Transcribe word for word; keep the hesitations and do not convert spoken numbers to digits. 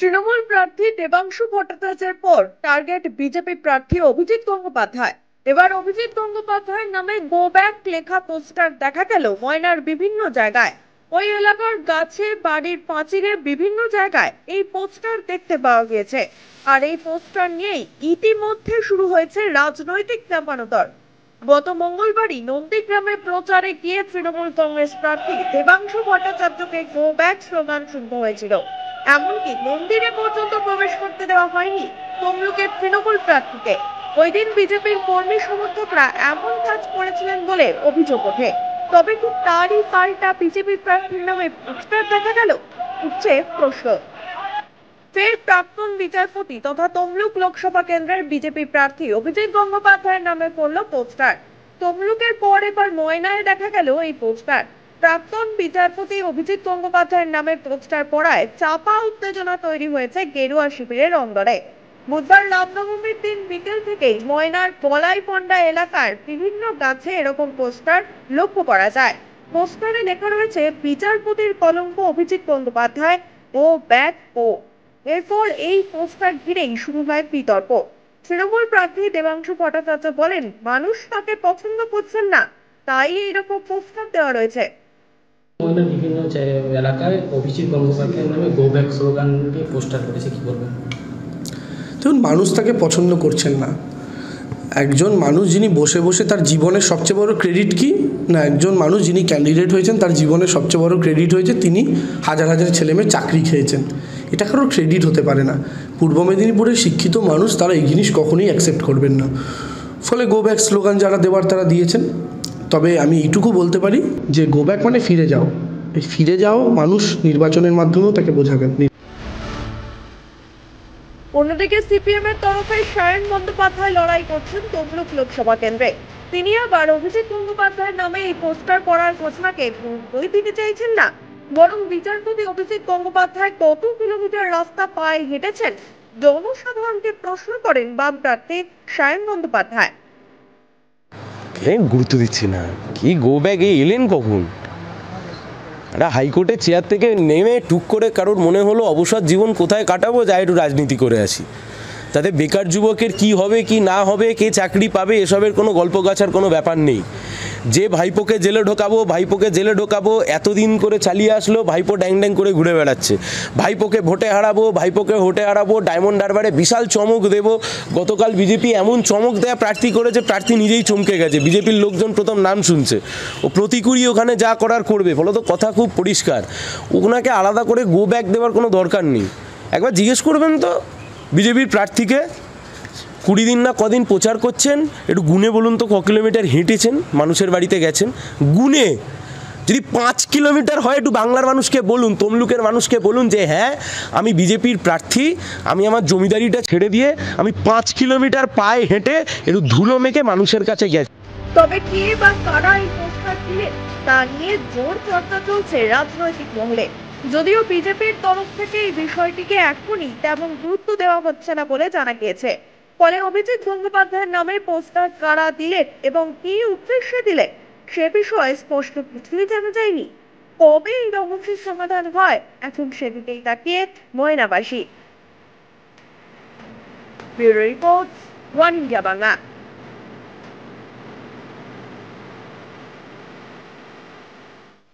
তৃণমূল প্রার্থী দেবাংশু ভট্টাচার্যের পর টার্গেট বিজেপি প্রার্থী অভিজিৎ গঙ্গোপাধ্যায়। এবার অভিজিৎ গঙ্গোপাধ্যায়ের নামে গো ব্যাক লেখা পোস্টার দেখা গেল ময়নার বিভিন্ন জায়গায়। ওই এলাকার গাছে, বাড়ির পাঁচিলে বিভিন্ন জায়গায় এই পোস্টার দেখতে পাওয়া গিয়েছে। আর এই পোস্টার নিয়েই ইতিমধ্যে শুরু হয়েছে রাজনৈতিক চাপানোতর। গত মঙ্গলবারই নন্দীগ্রামে প্রচারে গিয়ে তৃণমূল কংগ্রেস প্রার্থী দেবাংশু ভট্টাচার্যকে গো ব্যাক স্লোগান শুনতে হয়েছিল। এমনকি মন্দিরে পর্যন্ত প্রবেশ করতে দেওয়া হয়নি তমলুকের তৃণমূল প্রার্থীকে। ওই দিন বিজেপির কর্মী সমর্থকরা এমন কাজ করেছিলেন বলে অভিযোগ ওঠে। তবে কি তারই পাল্টা বিজেপি প্রার্থীর নামে পোস্টার দেখা গেল? উঠছে প্রশ্ন। ফের প্রাক্তন বিচারপতি তথা তমলুক লোকসভা কেন্দ্রের বিজেপি প্রার্থী অভিজিৎ গঙ্গোপাধ্যায়ের নামে পড়ল পোস্টার। তমলুকের পর এবার ময়নায় দেখা গেল এই পোস্টার। প্রাক্তন বিচারপতি অভিজিৎ গঙ্গোপাধ্যায়ের নামে পোস্টার পড়ায় চাপা উত্তেজনা তৈরি হয়েছে গেরুয়া শিবিরের অন্দরে। বুধবার রামনবমীর দিন বিকেল থেকেই ময়নার বলাইপন্ডা এলাকার বিভিন্ন গাছে এরকম পোস্টার লক্ষ্য করা যায়। পোস্টারে লেখা রয়েছে বিচারপতির কলঙ্ক অভিজিৎ গঙ্গোপাধ্যায় ও ব্যাক ও। এরপর এই পোস্টার ঘিরেই শুরু হয় বিতর্ক। তৃণমূল প্রার্থী দেবাংশু ভট্টাচার্য বলেন, মানুষ তাকে পছন্দ করছেন না, তাই এরকম পোস্টার দেওয়া রয়েছে। আমাদের বিভিন্ন এলাকায় অভিজিৎ গঙ্গোপাধ্যায়ের নামে গো ব্যাক স্লোগান দিয়ে পোস্টার করেছে, কি বলবেন? দেখুন, মানুষ তাকে পছন্দ করছেন না। একজন মানুষ যিনি বসে বসে তার জীবনের সবচেয়ে বড় ক্রেডিট কি না, একজন মানুষ যিনি ক্যান্ডিডেট হয়েছেন তার জীবনের সবচেয়ে বড় ক্রেডিট হয়েছে তিনি হাজার হাজার ছেলেমেয়ের চাকরি খেয়েছেন। এটা কারোর ক্রেডিট হতে পারে না। পূর্ব মেদিনীপুরের শিক্ষিত মানুষ তারা এই জিনিস কখনোই অ্যাকসেপ্ট করবেন না। ফলে গো ব্যাক স্লোগান যারা দেওয়ার তারা দিয়েছেন। তবে আমি এইটুকু বলতে পারি যে গো ব্যাক মানে ফিরে যাও। এই ফিরে যাও মানুষ নির্বাচনের মাধ্যমেও তাকে বোঝাবেন। অন্যদিকে সিপিএম এর তরফে সায়ন বন্দ্যোপাধ্যায় লড়াই করছেন তমলুক লোকসভা কেন্দ্রে। তিনি আবার অভিজিৎ গঙ্গোপাধ্যায়ের নামে এই পোস্টার করার ঘোষণাকে গুরুত্বই দিতে চাইছেন না, বরং বিচারপতি অভিজিৎ গঙ্গোপাধ্যায় কত কিলোমিটার রাস্তা পায়ে হেঁটেছেন জনসাধারণকে প্রশ্ন করেন বাম প্রার্থী সায়ন বন্দ্যোপাধ্যায়। গুরুত্ব দিচ্ছি না, কি গো ব্যাক এলেন কখন? একটা হাইকোর্টের চেয়ার থেকে নেমে টুক করে কারোর মনে হলো অবসর জীবন কোথায় কাটাবো, যাই একটু রাজনীতি করে আসি। তাতে বেকার যুবকের কি হবে কি না হবে, কে চাকরি পাবে, এসবের কোনো গল্প গাছার কোনো ব্যাপার নেই। যে ভাইপোকে জেলে ঢোকাবো ভাইপোকে জেলে ঢোকাবো এতদিন করে চালিয়ে আসলো, ভাইপো ড্যাং ড্যাং করে ঘুরে বেড়াচ্ছে। ভাইপোকে ভোটে হারাবো ভাইপোকে ভোটে হারাবো ডায়মন্ড হারবারে বিশাল চমক দেব। গতকাল বিজেপি এমন চমক দেয়া প্রার্থী করেছে, প্রার্থী নিজেই চমকে গেছে। বিজেপির লোকজন প্রথম নাম শুনছে, ও প্রতিকুরী ওখানে যা করার করবে। ফলত কথা খুব পরিষ্কার, ওনাকে আলাদা করে গো ব্যাক দেওয়ার কোনো দরকার নেই। একবার জিজ্ঞেস করবেন তো বিজেপির প্রার্থীকে, কুড়ি দিন না কদিন প্রচার করছেন, একটু গুনে বলুন তো ক কিলোমিটার হেঁটেছেন, মানুষের বাড়িতে গেছেন গুনে। যদি পাঁচ কিলোমিটার হয় একটু বাংলার মানুষকে বলুন, তমলুকের মানুষকে বলুন যে হ্যাঁ আমি বিজেপির প্রার্থী, আমি আমার জমিদারিটা ছেড়ে দিয়ে আমি পাঁচ কিলোমিটার পায়ে হেঁটে একটু ধুলো মেখে মানুষের কাছে গেছি। তবে কে বা কারা এই পোস্টার দিলেন তা নিয়ে জোর চর্চা চলছে রাজনৈতিক মহলে। যদিও বিজেপির তরফ থেকে এই বিষয়টিকে এখনই তেমন গুরুত্ব দেওয়া হচ্ছে না বলে জানা গিয়েছে। ফলে অভিজিৎ গঙ্গোপাধ্যায়ের নামে পোস্টার কারা দিলেন এবং কি উদ্দেশ্যে দিলেন সে বিষয়ে স্পষ্ট কিছুই জানা যায়নি। কবে এই রহস্যের সমাধান হয় এখন সেদিকেই তাকিয়ে ময়নাবাসী। Bureau report, One India Bangla.